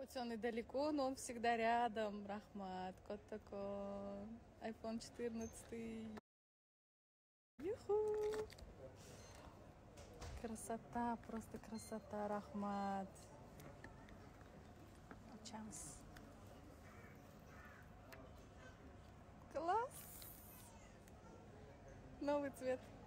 Хоть он и далеко, но он всегда рядом. Рахмат, кот такой. iPhone 14. Юху! Красота, просто красота, Рахмат. Чанс. Класс! Новый цвет.